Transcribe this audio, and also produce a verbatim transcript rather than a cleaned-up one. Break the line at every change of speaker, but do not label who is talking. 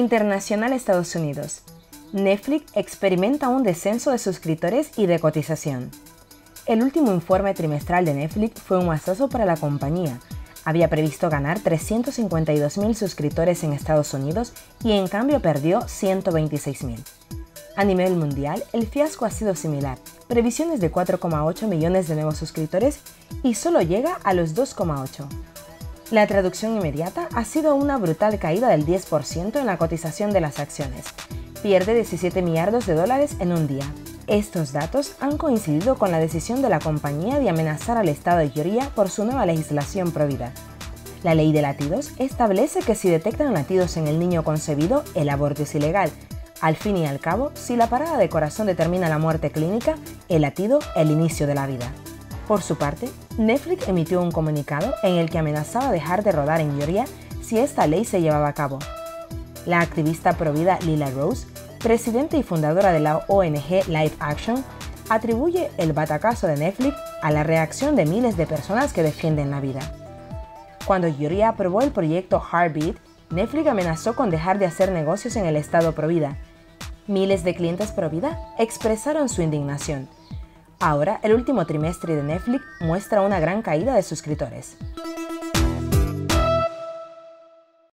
Internacional Estados Unidos. Netflix experimenta un descenso de suscriptores y de cotización. El último informe trimestral de Netflix fue un mazazo para la compañía. Había previsto ganar trescientos cincuenta y dos mil suscriptores en Estados Unidos y en cambio perdió ciento veintiséis mil. A nivel mundial, el fiasco ha sido similar, previsiones de cuatro coma ocho millones de nuevos suscriptores y solo llega a los dos coma ocho. La traducción inmediata ha sido una brutal caída del diez por ciento en la cotización de las acciones. Pierde diecisiete millardos de dólares en un día. Estos datos han coincidido con la decisión de la compañía de amenazar al estado de Georgia por su nueva legislación provida. La ley de latidos establece que si detectan latidos en el niño concebido, el aborto es ilegal. Al fin y al cabo, si la parada de corazón determina la muerte clínica, el latido el inicio de la vida. Por su parte, Netflix emitió un comunicado en el que amenazaba dejar de rodar en Georgia si esta ley se llevaba a cabo. La activista provida Lila Rose, presidenta y fundadora de la O N G Live Action, atribuye el batacazo de Netflix a la reacción de miles de personas que defienden la vida. Cuando Georgia aprobó el proyecto Heartbeat, Netflix amenazó con dejar de hacer negocios en el estado provida. Miles de clientes provida expresaron su indignación. Ahora, el último trimestre de Netflix muestra una gran caída de suscriptores.